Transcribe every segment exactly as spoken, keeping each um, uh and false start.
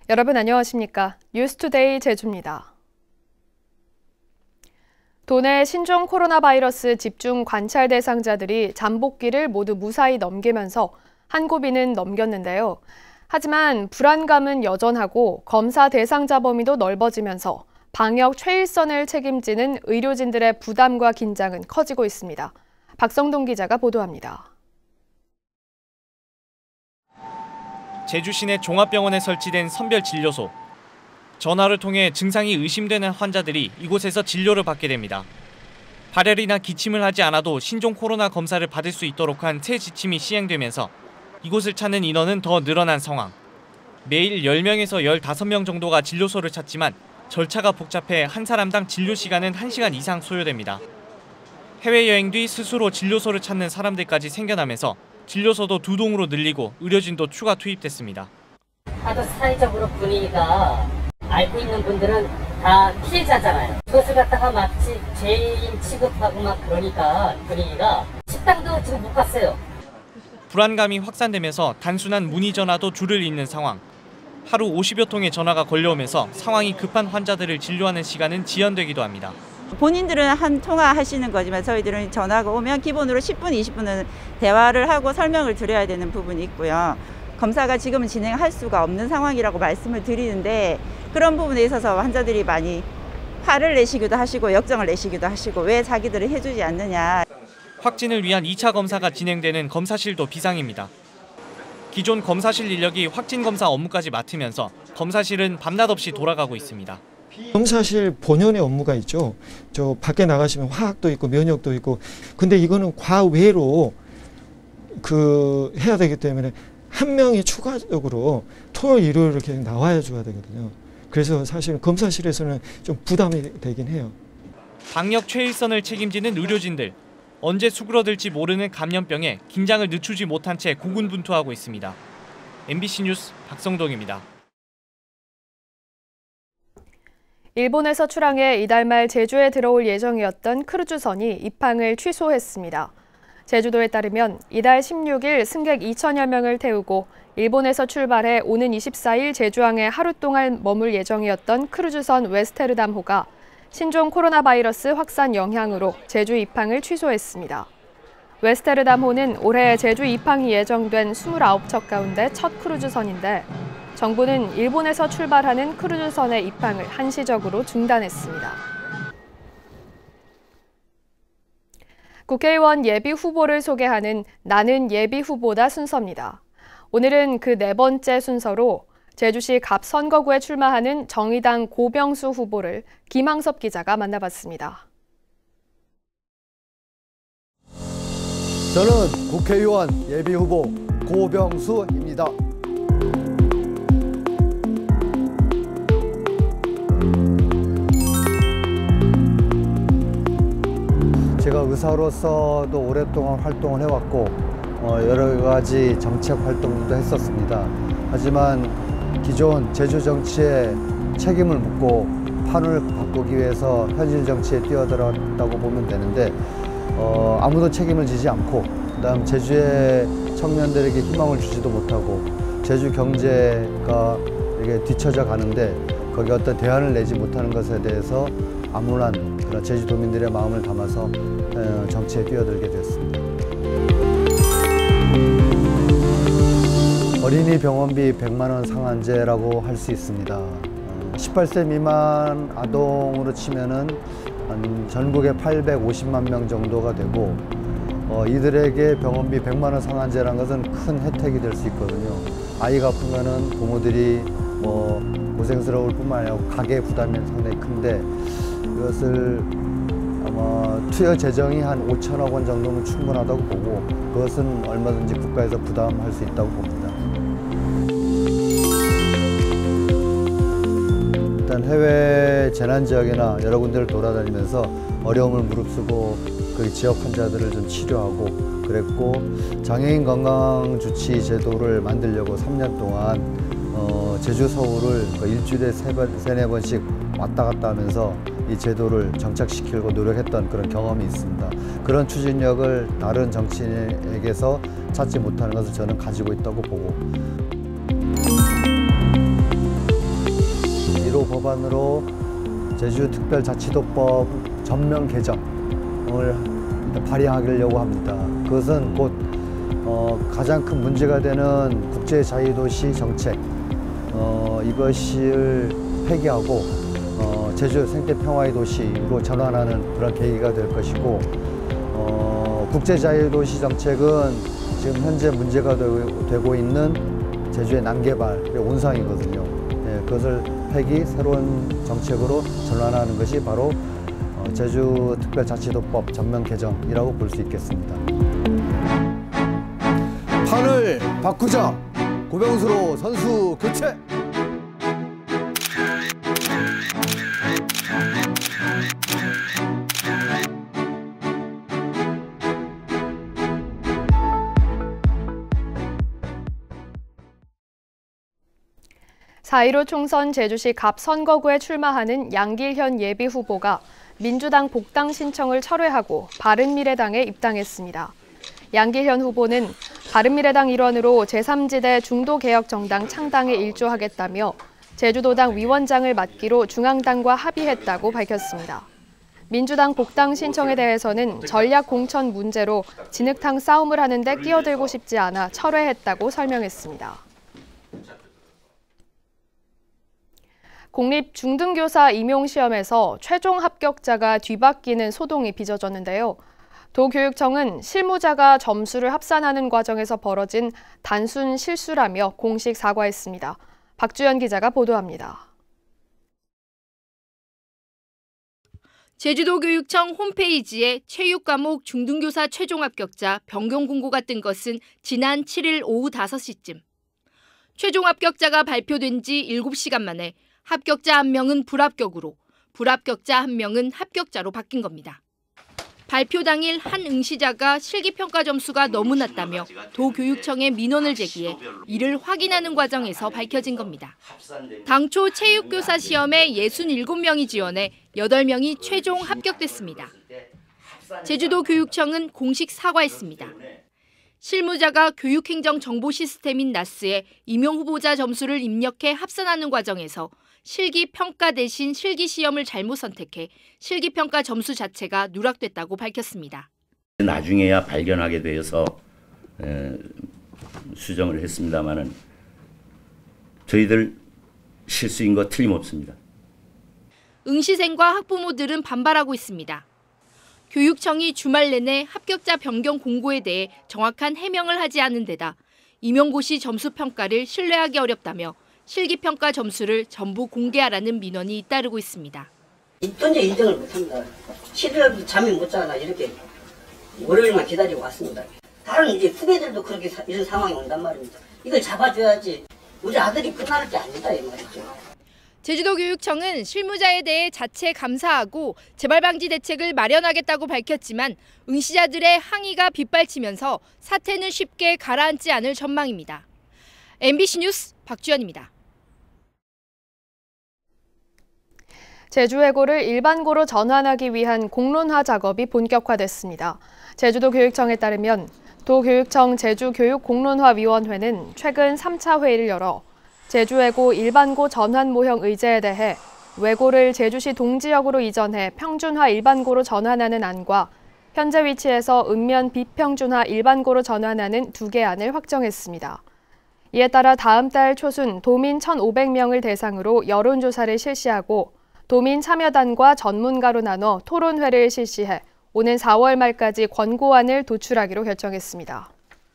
여러분 안녕하십니까? 뉴스투데이 제주입니다. 도내 신종 코로나 바이러스 집중 관찰 대상자들이 잠복기를 모두 무사히 넘기면서 한 고비는 넘겼는데요. 하지만 불안감은 여전하고 검사 대상자 범위도 넓어지면서 방역 최일선을 책임지는 의료진들의 부담과 긴장은 커지고 있습니다. 박성동 기자가 보도합니다. 제주 시내 종합병원에 설치된 선별진료소. 전화를 통해 증상이 의심되는 환자들이 이곳에서 진료를 받게 됩니다. 발열이나 기침을 하지 않아도 신종 코로나 검사를 받을 수 있도록 한 새 지침이 시행되면서 이곳을 찾는 인원은 더 늘어난 상황. 매일 열 명에서 열다섯 명 정도가 진료소를 찾지만 절차가 복잡해 한 사람당 진료 시간은 한 시간 이상 소요됩니다. 해외여행 뒤 스스로 진료소를 찾는 사람들까지 생겨나면서 진료소도 두 동으로 늘리고 의료진도 추가 투입됐습니다. 하도 사회적으로 분위기가 앓고 있는 분들은 다 피해자잖아요. 그것을 갖다가 마치 죄인 취급하고 막 그러니까 분위기가 식당도 지금 못 갔어요. 불안감이 확산되면서 단순한 문의 전화도 줄을 잇는 상황. 하루 오십여 통의 전화가 걸려오면서 상황이 급한 환자들을 진료하는 시간은 지연되기도 합니다. 본인들은 한 통화하시는 거지만 저희들은 전화가 오면 기본으로 십 분, 이십 분은 대화를 하고 설명을 드려야 되는 부분이 있고요. 검사가 지금은 진행할 수가 없는 상황이라고 말씀을 드리는데 그런 부분에 있어서 환자들이 많이 화를 내시기도 하시고 역정을 내시기도 하시고 왜 자기들은 해주지 않느냐. 확진을 위한 이 차 검사가 진행되는 검사실도 비상입니다. 기존 검사실 인력이 확진 검사 업무까지 맡으면서 검사실은 밤낮 없이 돌아가고 있습니다. 검사실 본연의 업무가 있죠. 저 밖에 나가시면 화학도 있고 면역도 있고. 근데 이거는 과외로 그 해야 되기 때문에 한 명이 추가적으로 토요일 일요일을 계속 나와야 줘야 되거든요. 그래서 사실 검사실에서는 좀 부담이 되긴 해요. 방역 최일선을 책임지는 의료진들. 언제 수그러들지 모르는 감염병에 긴장을 늦추지 못한 채 고군분투하고 있습니다. 엠비씨 뉴스 박성동입니다. 일본에서 출항해 이달 말 제주에 들어올 예정이었던 크루즈선이 입항을 취소했습니다. 제주도에 따르면 이달 십육 일 승객 이천여 명을 태우고 일본에서 출발해 오는 이십사 일 제주항에 하루 동안 머물 예정이었던 크루즈선 웨스테르담호가 신종 코로나 바이러스 확산 영향으로 제주 입항을 취소했습니다. 웨스테르담호는 올해 제주 입항이 예정된 이십구 척 가운데 첫 크루즈선인데 정부는 일본에서 출발하는 크루즈선의 입항을 한시적으로 중단했습니다. 국회의원 예비 후보를 소개하는 나는 예비 후보다 순서입니다. 오늘은 그 네 번째 순서로 제주시 갑 선거구에 출마하는 정의당 고병수 후보를 김항섭 기자가 만나봤습니다. 저는 국회의원 예비 후보 고병수입니다. 제가 의사로서도 오랫동안 활동을 해왔고 어, 여러 가지 정책 활동도 했었습니다. 하지만 기존 제주 정치에 책임을 묻고 판을 바꾸기 위해서 현실 정치에 뛰어들었다고 보면 되는데 어, 아무도 책임을 지지 않고 그다음 제주의 청년들에게 희망을 주지도 못하고 제주 경제가 이렇게 뒤처져 가는데 거기에 어떤 대안을 내지 못하는 것에 대해서 암울한 그런 제주도민들의 마음을 담아서 정치에 뛰어들게 됐습니다. 어린이 병원비 백만 원 상한제라고 할 수 있습니다. 십팔 세 미만 아동으로 치면은 한 전국에 팔백오십만 명 정도가 되고 어, 이들에게 병원비 백만 원 상한제라는 것은 큰 혜택이 될 수 있거든요. 아이가 아프면은 부모들이 뭐 고생스러울 뿐만 아니라 가계 부담이 상당히 큰데 이것을 아마 투여 재정이 한 오천억 원 정도면 충분하다고 보고 그것은 얼마든지 국가에서 부담할 수 있다고 봅니다. 일단 해외 재난지역이나 여러 군데를 돌아다니면서 어려움을 무릅쓰고 그 지역 환자들을 좀 치료하고 그랬고 장애인 건강주치 제도를 만들려고 삼 년 동안 어, 제주 서울을 일주일에 세 번, 세네 번씩 왔다 갔다 하면서 이 제도를 정착시키려고 노력했던 그런 경험이 있습니다. 그런 추진력을 다른 정치인에게서 찾지 못하는 것을 저는 가지고 있다고 보고 일 호 법안으로 제주특별자치도법 전면 개정을 발의하려고 합니다. 그것은 곧 어, 가장 큰 문제가 되는 국제자유도시 정책, 어, 이것을 폐기하고 어, 제주 생태평화의 도시로 전환하는 그런 계기가 될 것이고, 어, 국제자유도시 정책은 지금 현재 문제가 되고 있는 제주의 난개발의 온상이거든요. 예, 그것을 폐기, 새로운 정책으로 전환하는 것이 바로 어, 제주특별자치도법 전면 개정이라고 볼 수 있겠습니다. 판을 바꾸자! 고병수로 선수 교체! 사 일오 총선 제주시 갑 선거구에 출마하는 양길현 예비후보가 민주당 복당 신청을 철회하고 바른미래당에 입당했습니다. 양길현 후보는 바른미래당 일원으로 제삼지대 중도개혁정당 창당에 일조하겠다며 제주도당 위원장을 맡기로 중앙당과 합의했다고 밝혔습니다. 민주당 복당 신청에 대해서는 전략 공천 문제로 진흙탕 싸움을 하는데 끼어들고 싶지 않아 철회했다고 설명했습니다. 공립중등교사 임용시험에서 최종 합격자가 뒤바뀌는 소동이 빚어졌는데요. 도교육청은 실무자가 점수를 합산하는 과정에서 벌어진 단순 실수라며 공식 사과했습니다. 박주연 기자가 보도합니다. 제주도교육청 홈페이지에 체육 과목 중등교사 최종 합격자 변경 공고가 뜬 것은 지난 칠 일 오후 다섯 시쯤. 최종 합격자가 발표된 지 일곱 시간 만에 합격자 한 명은 불합격으로, 불합격자 한 명은 합격자로 바뀐 겁니다. 발표 당일 한 응시자가 실기평가 점수가 너무 낮다며 도교육청에 민원을 제기해 이를 확인하는 과정에서 밝혀진 겁니다. 당초 체육교사 시험에 육십칠 명이 지원해 여덟 명이 최종 합격됐습니다. 제주도 교육청은 공식 사과했습니다. 실무자가 교육행정정보시스템인 나스에 임용 후보자 점수를 입력해 합산하는 과정에서 실기평가 대신 실기시험을 잘못 선택해 실기평가 점수 자체가 누락됐다고 밝혔습니다. 나중에야 발견하게 되어서 에, 수정을 했습니다마는 저희들 실수인 거 틀림없습니다. 응시생과 학부모들은 반발하고 있습니다. 교육청이 주말 내내 합격자 변경 공고에 대해 정확한 해명을 하지 않은 데다 임용고시 점수 평가를 신뢰하기 어렵다며 실기평가 점수를 전부 공개하라는 민원이 잇따르고 있습니다. 입던지 인정을 못합니다. 칠 일날부터 잠이 못 자나 이렇게 월요일만 기다리고 왔습니다. 다른 이제 후배들도 그렇게 사, 이런 상황이 온단 말입니다. 이걸 잡아줘야지 우리 아들이 끝날 게 아니다 이 말이죠. 제주도교육청은 실무자에 대해 자체 감사하고 재발 방지 대책을 마련하겠다고 밝혔지만 응시자들의 항의가 빗발치면서 사태는 쉽게 가라앉지 않을 전망입니다. 엠비씨 뉴스 박주연입니다. 제주외고를 일반고로 전환하기 위한 공론화 작업이 본격화됐습니다. 제주도교육청에 따르면 도교육청 제주교육공론화위원회는 최근 삼 차 회의를 열어 제주외고 일반고 전환 모형 의제에 대해 외고를 제주시 동지역으로 이전해 평준화 일반고로 전환하는 안과 현재 위치에서 읍면 비평준화 일반고로 전환하는 두 개 안을 확정했습니다. 이에 따라 다음 달 초순 도민 천오백 명을 대상으로 여론조사를 실시하고 도민 참여단과 전문가로 나눠 토론회를 실시해 오는 사월 말까지 권고안을 도출하기로 결정했습니다.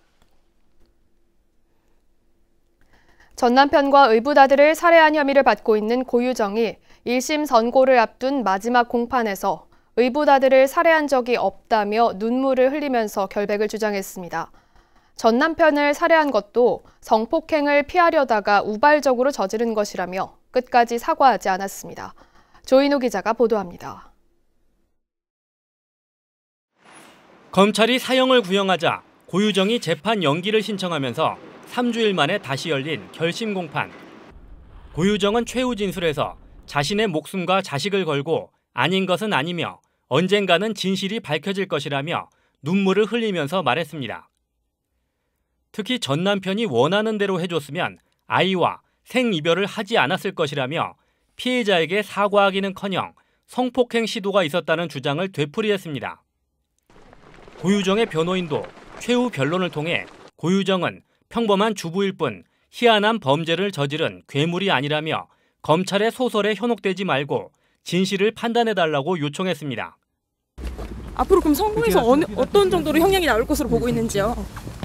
전 남편과 의붓아들을 살해한 혐의를 받고 있는 고유정이 일 심 선고를 앞둔 마지막 공판에서 의붓아들을 살해한 적이 없다며 눈물을 흘리면서 결백을 주장했습니다. 전 남편을 살해한 것도 성폭행을 피하려다가 우발적으로 저지른 것이라며 끝까지 사과하지 않았습니다. 조인호 기자가 보도합니다. 검찰이 사형을 구형하자 고유정이 재판 연기를 신청하면서 삼 주일 만에 다시 열린 결심 공판. 고유정은 최후 진술에서 자신의 목숨과 자식을 걸고 아닌 것은 아니며 언젠가는 진실이 밝혀질 것이라며 눈물을 흘리면서 말했습니다. 특히 전 남편이 원하는 대로 해줬으면 아이와 생이별을 하지 않았을 것이라며 피해자에게 사과하기는커녕 성폭행 시도가 있었다는 주장을 되풀이했습니다. 고유정의 변호인도 최후 변론을 통해 고유정은 평범한 주부일 뿐 희한한 범죄를 저지른 괴물이 아니라며 검찰의 소설에 현혹되지 말고 진실을 판단해달라고 요청했습니다. 앞으로 그럼 성공해서 어느, 어떤 정도로 형량이 나올 것으로 보고 있는지요?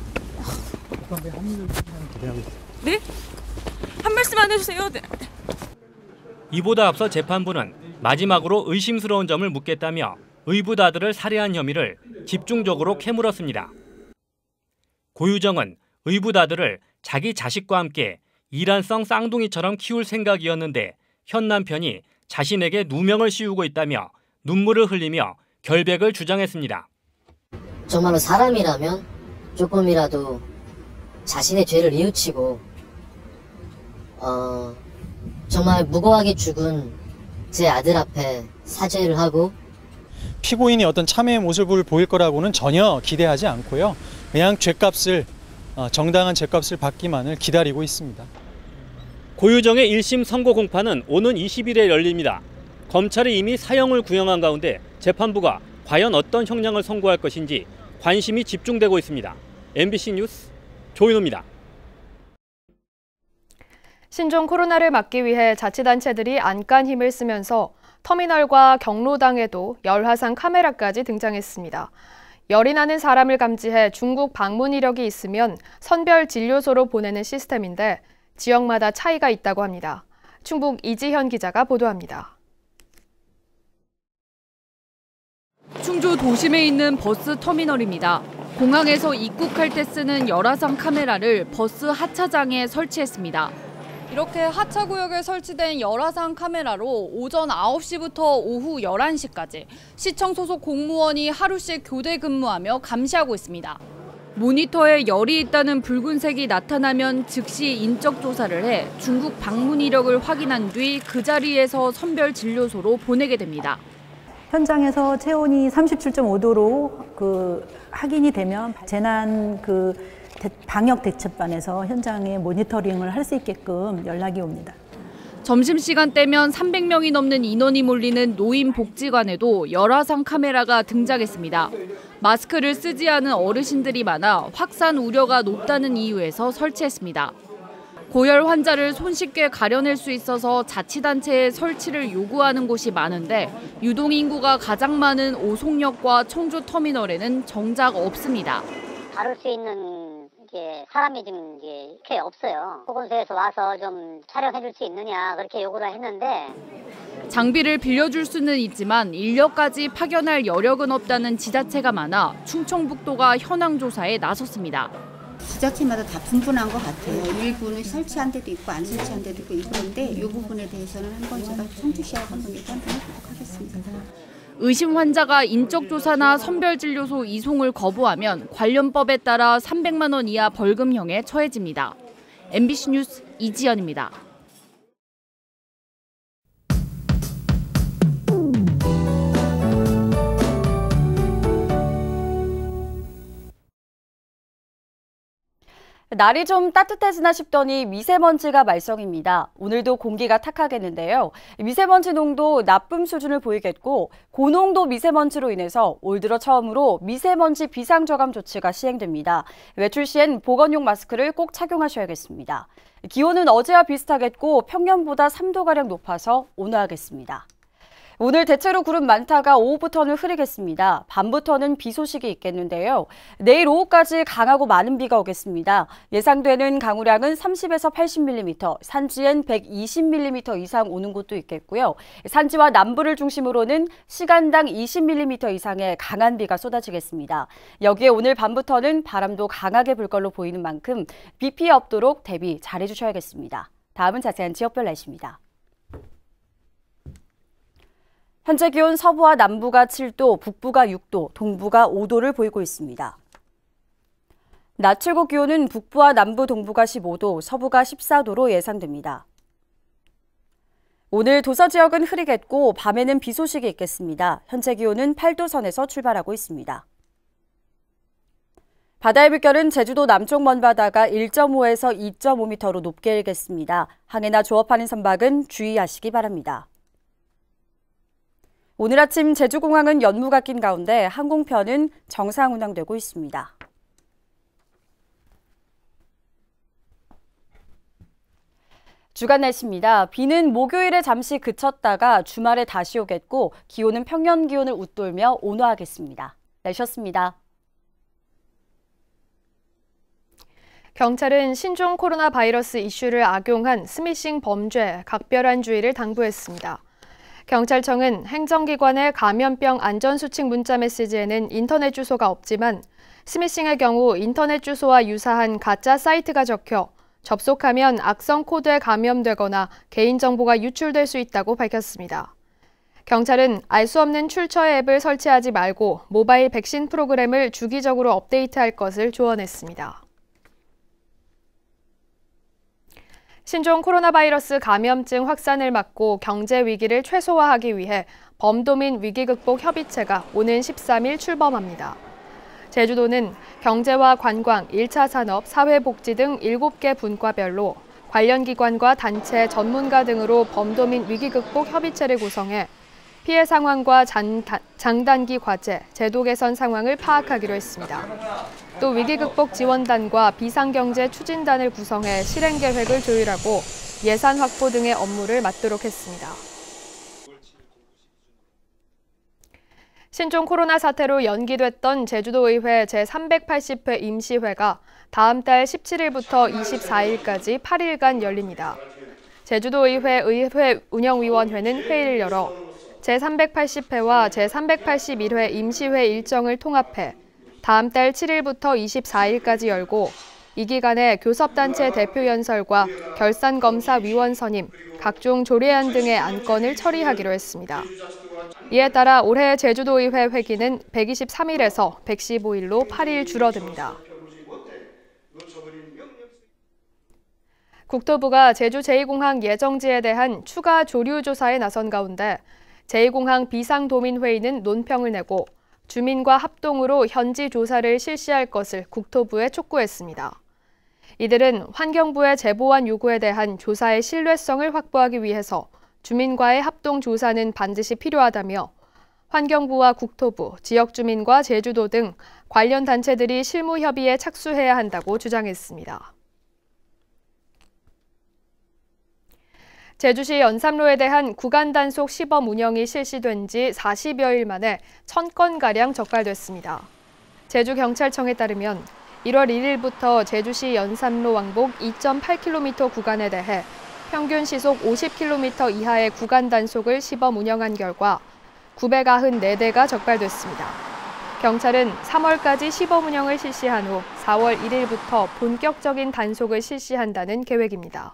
네? 한 말씀만 해주세요. 네. 이보다 앞서 재판부는 마지막으로 의심스러운 점을 묻겠다며 의붓아들을 살해한 혐의를 집중적으로 캐물었습니다. 고유정은 의붓아들을 자기 자식과 함께 이란성 쌍둥이처럼 키울 생각이었는데 현 남편이 자신에게 누명을 씌우고 있다며 눈물을 흘리며 결백을 주장했습니다. 정말로 사람이라면 조금이라도 자신의 죄를 뉘우치고 어, 정말 무고하게 죽은 제 아들 앞에 사죄를 하고 피고인이 어떤 참회의 모습을 보일 거라고는 전혀 기대하지 않고요. 그냥 죗값을 정당한 죗값을 받기만을 기다리고 있습니다. 고유정의 일 심 선고 공판은 오는 이십 일에 열립니다. 검찰이 이미 사형을 구형한 가운데 재판부가 과연 어떤 형량을 선고할 것인지 관심이 집중되고 있습니다. 엠비씨 뉴스 조인호입니다. 신종 코로나를 막기 위해 자치단체들이 안간 힘을 쓰면서 터미널과 경로당에도 열화상 카메라까지 등장했습니다. 열이 나는 사람을 감지해 중국 방문 이력이 있으면 선별 진료소로 보내는 시스템인데 지역마다 차이가 있다고 합니다. 충북 이지현 기자가 보도합니다. 충주 도심에 있는 버스 터미널입니다. 공항에서 입국할 때 쓰는 열화상 카메라를 버스 하차장에 설치했습니다. 이렇게 하차구역에 설치된 열화상 카메라로 오전 아홉 시부터 오후 열한 시까지 시청 소속 공무원이 하루씩 교대 근무하며 감시하고 있습니다. 모니터에 열이 있다는 붉은색이 나타나면 즉시 인적 조사를 해 중국 방문 이력을 확인한 뒤 그 자리에서 선별 진료소로 보내게 됩니다. 현장에서 체온이 삼십칠 점 오 도로 그 확인이 되면 재난 그 방역 대책반에서 현장에 모니터링을 할 수 있게끔 연락이 옵니다. 점심시간 때면 삼백 명이 넘는 인원이 몰리는 노인복지관에도 열화상 카메라가 등장했습니다. 마스크를 쓰지 않은 어르신들이 많아 확산 우려가 높다는 이유에서 설치했습니다. 고열 환자를 손쉽게 가려낼 수 있어서 자치단체에 설치를 요구하는 곳이 많은데 유동인구가 가장 많은 오송역과 청주 터미널에는 정작 없습니다. 다룰 수 있는 게 사람이 좀 이렇게 없어요. 보건소에서 와서 좀 촬영해 줄 수 있느냐 그렇게 요구를 했는데 장비를 빌려줄 수는 있지만 인력까지 파견할 여력은 없다는 지자체가 많아 충청북도가 현황 조사에 나섰습니다. 지자체마다 다 분분한 것 같아요. 일부는 설치한 데도 있고 안 설치한 데도 있고 그런데 이 부분에 대해서는 한번 제가 청주시하고 한번 얘기해 보도록 하겠습니다. 의심 환자가 인적 조사나 선별진료소 이송을 거부하면 관련법에 따라 삼백만 원 이하 벌금형에 처해집니다. 엠비씨 뉴스 이지연입니다. 날이 좀 따뜻해지나 싶더니 미세먼지가 말썽입니다. 오늘도 공기가 탁하겠는데요. 미세먼지 농도 나쁨 수준을 보이겠고 고농도 미세먼지로 인해서 올 들어 처음으로 미세먼지 비상저감 조치가 시행됩니다. 외출 시엔 보건용 마스크를 꼭 착용하셔야겠습니다. 기온은 어제와 비슷하겠고 평년보다 삼 도가량 높아서 온화하겠습니다. 오늘 대체로 구름 많다가 오후부터는 흐리겠습니다. 밤부터는 비 소식이 있겠는데요. 내일 오후까지 강하고 많은 비가 오겠습니다. 예상되는 강우량은 삼십에서 팔십 밀리미터, 산지엔 백이십 밀리미터 이상 오는 곳도 있겠고요. 산지와 남부를 중심으로는 시간당 이십 밀리미터 이상의 강한 비가 쏟아지겠습니다. 여기에 오늘 밤부터는 바람도 강하게 불 걸로 보이는 만큼 비 피해 없도록 대비 잘해주셔야겠습니다. 다음은 자세한 지역별 날씨입니다. 현재 기온 서부와 남부가 칠 도, 북부가 육 도, 동부가 오 도를 보이고 있습니다. 낮 최고 기온은 북부와 남부, 동부가 십오 도, 서부가 십사 도로 예상됩니다. 오늘 도서 지역은 흐리겠고 밤에는 비 소식이 있겠습니다. 현재 기온은 팔 도 선에서 출발하고 있습니다. 바다의 물결은 제주도 남쪽 먼바다가 일 점 오에서 이 점 오 미터로 높게 일겠습니다. 항해나 조업하는 선박은 주의하시기 바랍니다. 오늘 아침 제주공항은 연무가 낀 가운데 항공편은 정상 운항되고 있습니다. 주간 날씨입니다. 비는 목요일에 잠시 그쳤다가 주말에 다시 오겠고 기온은 평년 기온을 웃돌며 온화하겠습니다. 날씨였습니다. 경찰은 신종 코로나 바이러스 이슈를 악용한 스미싱 범죄에 각별한 주의를 당부했습니다. 경찰청은 행정기관의 감염병 안전수칙 문자 메시지에는 인터넷 주소가 없지만 스미싱의 경우 인터넷 주소와 유사한 가짜 사이트가 적혀 접속하면 악성 코드에 감염되거나 개인정보가 유출될 수 있다고 밝혔습니다. 경찰은 알 수 없는 출처의 앱을 설치하지 말고 모바일 백신 프로그램을 주기적으로 업데이트할 것을 조언했습니다. 신종 코로나 바이러스 감염증 확산을 막고 경제 위기를 최소화하기 위해 범도민 위기극복 협의체가 오는 십삼 일 출범합니다. 제주도는 경제와 관광, 일 차 산업, 사회복지 등 일곱 개 분과별로 관련 기관과 단체, 전문가 등으로 범도민 위기극복 협의체를 구성해 피해 상황과 장단기 과제, 제도 개선 상황을 파악하기로 했습니다. 또 위기극복 지원단과 비상경제 추진단을 구성해 실행 계획을 조율하고 예산 확보 등의 업무를 맡도록 했습니다. 신종 코로나 사태로 연기됐던 제주도의회 제삼백팔십 회 임시회가 다음 달 십칠 일부터 이십사 일까지 팔 일간 열립니다. 제주도의회 의회 운영위원회는 회의를 열어 제삼백팔십 회와 제삼백팔십일 회 임시회 일정을 통합해 다음 달 칠 일부터 이십사 일까지 열고 이 기간에 교섭단체 대표 연설과 결산검사위원 선임, 각종 조례안 등의 안건을 처리하기로 했습니다. 이에 따라 올해 제주도의회 회기는 백이십삼 일에서 백십오 일로 팔 일 줄어듭니다. 국토부가 제주 제이 공항 예정지에 대한 추가 조류 조사에 나선 가운데 제이 공항 비상도민회의는 논평을 내고 주민과 합동으로 현지 조사를 실시할 것을 국토부에 촉구했습니다. 이들은 환경부의 제보안 요구에 대한 조사의 신뢰성을 확보하기 위해서 주민과의 합동 조사는 반드시 필요하다며 환경부와 국토부, 지역 주민과 제주도 등 관련 단체들이 실무 협의에 착수해야 한다고 주장했습니다. 제주시 연삼로에 대한 구간 단속 시범 운영이 실시된 지 사십여 일 만에 천 건가량 적발됐습니다. 제주경찰청에 따르면 일월 일 일부터 제주시 연삼로 왕복 이 점 팔 킬로미터 구간에 대해 평균 시속 오십 킬로미터 이하의 구간 단속을 시범 운영한 결과 구백구십사 대가 적발됐습니다. 경찰은 삼월까지 시범 운영을 실시한 후 사월 일 일부터 본격적인 단속을 실시한다는 계획입니다.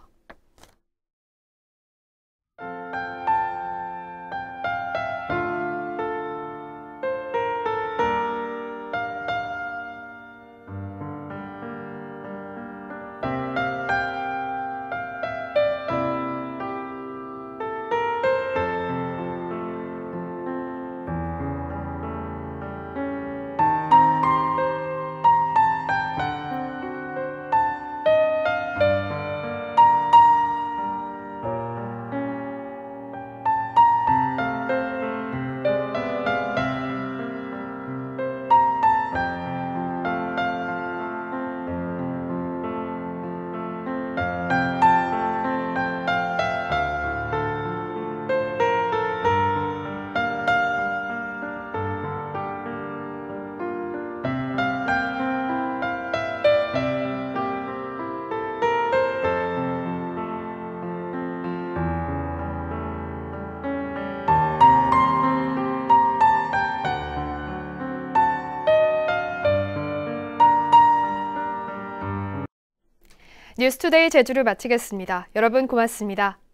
뉴스투데이 제주를 마치겠습니다. 여러분 고맙습니다.